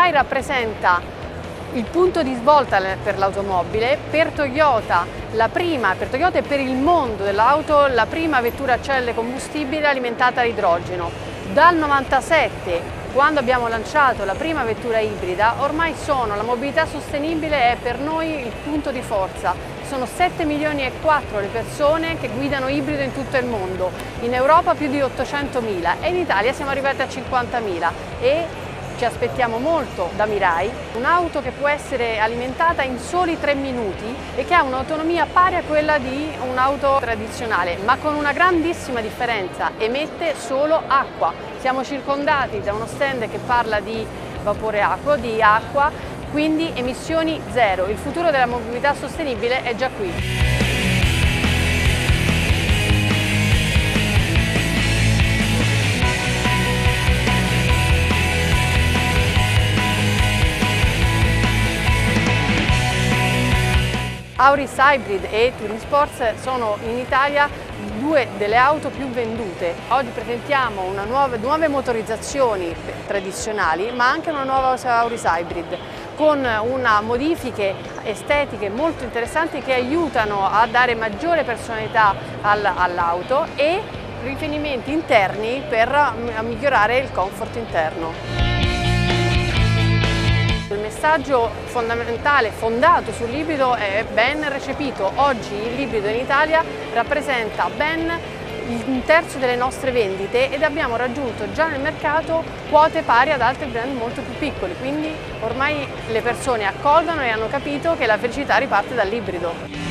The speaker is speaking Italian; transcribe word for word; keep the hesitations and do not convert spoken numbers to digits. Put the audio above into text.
Mirai rappresenta il punto di svolta per l'automobile, per Toyota, la prima, per Toyota e per il mondo dell'auto, la prima vettura a celle combustibile alimentata a idrogeno. Dal novantasette, quando abbiamo lanciato la prima vettura ibrida, ormai sono, la mobilità sostenibile è per noi il punto di forza. Sono sette milioni e quattro le persone che guidano ibrido in tutto il mondo, in Europa più di ottocentomila e in Italia siamo arrivati a cinquantamila e ci aspettiamo molto da Mirai, un'auto che può essere alimentata in soli tre minuti e che ha un'autonomia pari a quella di un'auto tradizionale, ma con una grandissima differenza: emette solo acqua. Siamo circondati da uno stand che parla di vapore acqueo, di acqua, quindi emissioni zero. Il futuro della mobilità sostenibile è già qui. Auris Hybrid e Touring Sports sono in Italia due delle auto più vendute. Oggi presentiamo una nuova, nuove motorizzazioni tradizionali, ma anche una nuova Auris Hybrid con una modifiche estetiche molto interessanti che aiutano a dare maggiore personalità all'auto e rifinimenti interni per migliorare il comfort interno. Il messaggio fondamentale fondato sull'ibrido è ben recepito. Oggi l'ibrido in Italia rappresenta ben un terzo delle nostre vendite ed abbiamo raggiunto già nel mercato quote pari ad altri brand molto più piccoli, quindi ormai le persone accolgono e hanno capito che la felicità riparte dall'ibrido.